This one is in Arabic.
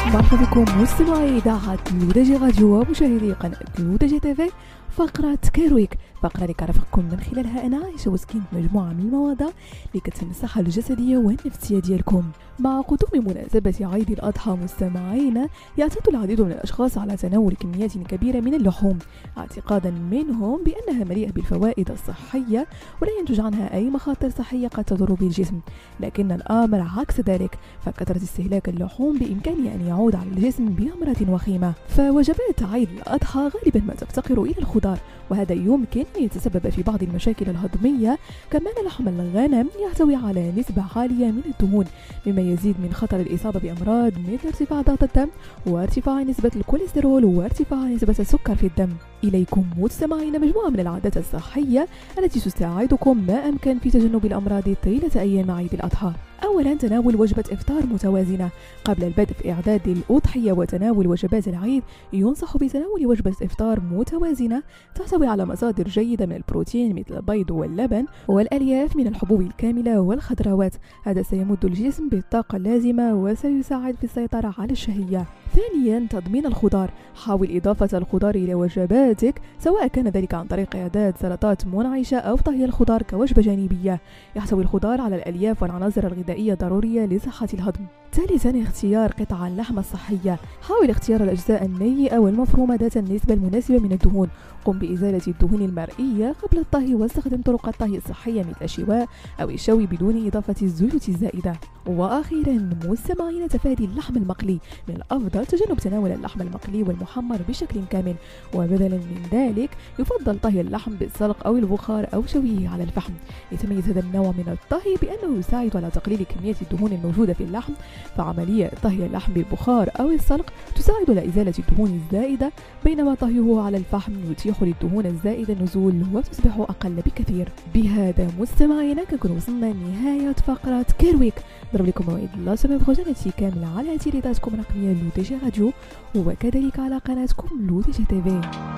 مرحبا بكم مستمعي إذاعة لودجي راديو ومشاهدي قناة لودجي تيفي. فقرة كيرويك، فقرة اللي كنرافقكم من خلالها أنا عايشة وسكينة مجموعة من المواضيع اللي كتهم الصحة الجسدية والنفسية ديالكم. مع قدوم مناسبة عيد الأضحى مستمعينا، يعتاد العديد من الأشخاص على تناول كميات كبيرة من اللحوم، اعتقادا منهم بأنها مليئة بالفوائد الصحية ولا ينتج عنها أي مخاطر صحية قد تضر بالجسم، لكن الأمر عكس ذلك، فكثرة استهلاك اللحوم بإمكانه أن يعود على الجسم بأمراض وخيمة. فوجبات عيد الأضحى غالبا ما تفتقر إلى الخضار، وهذا يمكن أن يتسبب في بعض المشاكل الهضمية. كمان لحم الغنم يحتوي على نسبة عالية من الدهون، مما يزيد من خطر الإصابة بأمراض مثل ارتفاع ضغط الدم وارتفاع نسبة الكوليسترول وارتفاع نسبة السكر في الدم. إليكم مستمعين مجموعة من العادات الصحية التي تساعدكم ما أمكن في تجنب الأمراض طيلة أيام عيد الأضحى. أولا، تناول وجبة إفطار متوازنة قبل البدء في إعداد الأضحية وتناول وجبات العيد. ينصح بتناول وجبة إفطار متوازنة تحتوي على مصادر جيدة من البروتين مثل البيض واللبن والألياف من الحبوب الكاملة والخضروات، هذا سيمد الجسم بالطاقة اللازمة وسيساعد في السيطرة على الشهية. ثانيا، تضمين الخضار، حاول إضافة الخضار إلى وجباتك سواء كان ذلك عن طريق إعداد سلطات منعشة أو طهي الخضار كوجبة جانبية. يحتوي الخضار على الألياف والعناصر الغذائية ضرورية لصحة الهضم. ثالثا، اختيار قطع اللحم الصحية، حاول اختيار الأجزاء النيئة والمفرومة ذات النسبة المناسبة من الدهون. قم بإزالة الدهون المرئية قبل الطهي واستخدم طرق الطهي الصحية مثل الشواء أو الشوي بدون إضافة الزيوت الزائدة. وأخيرا مستمعين، تفادي اللحم المقلي، من الأفضل تجنب تناول اللحم المقلي والمحمر بشكل كامل، وبدلا من ذلك يفضل طهي اللحم بالسلق أو البخار أو شويه على الفحم. يتميز هذا النوع من الطهي بأنه يساعد على تقليل كمية الدهون الموجودة في اللحم، فعملية طهي اللحم بالبخار أو السلق تساعد على إزالة الدهون الزائدة، بينما طهيه على الفحم يتيح للدهون الزائدة النزول وتصبح أقل بكثير. بهذا مستمعينا كنكون وصلنا لنهاية فقرة كيرويك. ضرب لكم موعد لا سمع بخوجانتي كاملة على تيريداتكم الرقمية لودجي راديو وكذلك على قناتكم لودجي تيفي.